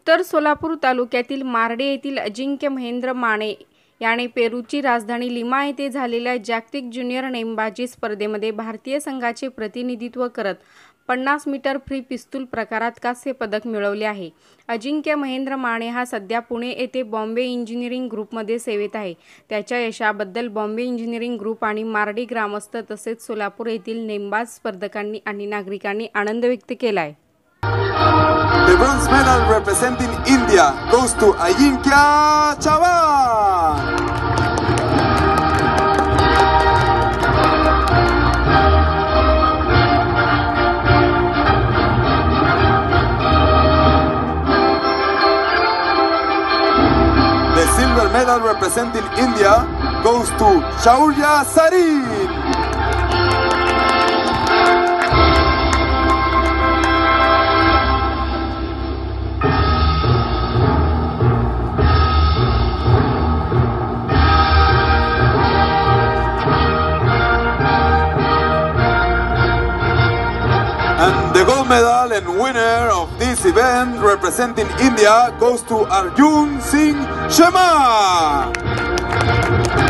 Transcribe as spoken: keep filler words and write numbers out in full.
उत्तर सोलापूर तालुक्यातील मार्डे येथील अजिंक्य महेंद्र माने याने पेरूची राजधानी लिमा येथे झालेल्या जागतिक ज्युनियर नेमबाजी स्पर्धेमध्ये भारतीय संघाचे प्रतिनिधित्व करत पन्नास मीटर फ्री पिस्तूल प्रकारात कांस्य पदक मिळवले आहे। अजिंक्य महेंद्र माने हा सध्या पुणे येथे बॉम्बे इंजिनिअरिंग ग्रुपमध्ये सेवेत आहे। त्याच्या यशाबद्दल बॉम्बे इंजिनिअरिंग ग्रुप आणि मार्डी ग्रामस्थ तसेच सोलापूर येथील नेमबाज स्पर्धकांनी आणि नागरिकांनी आनंद व्यक्त केला आहे। The bronze medal representing India goes to Ajinkya Chavan. The silver medal representing India goes to Shaurya Sarin. And the gold medal and winner of this event representing India goes to Arjun Singh Shema.